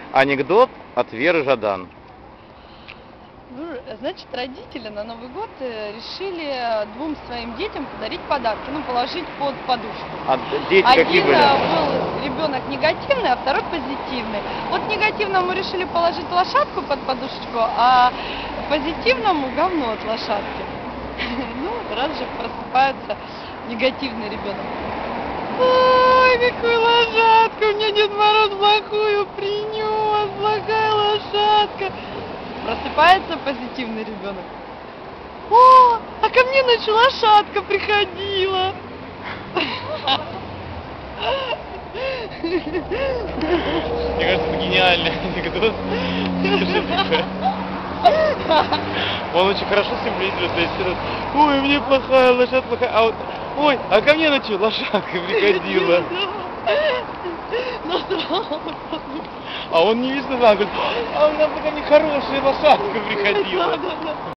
Анекдот от Веры Жадан. Ну, значит, родители на Новый год решили двум своим детям подарить подарки, ну, положить под подушку. А дети какие Один были? был ребенок негативный, а второй позитивный. Вот негативному решили положить лошадку под подушечку, а позитивному говно от лошадки. Ну, раз же просыпается негативный ребенок. Ой, какую лошадку! Мне Дед Мороз плохую принес, плохая лошадка. Просыпается позитивный ребенок. О, а ко мне ночью лошадка приходила. Мне кажется, это гениальный анекдот. Он очень хорошо символизирует, то есть этот, ой, мне плохая лошадка, плохая, а вот, ой, а ко мне ночью лошадка приходила. А он не видно знал, говорит, а у нас ко мне хорошая лошадка приходила.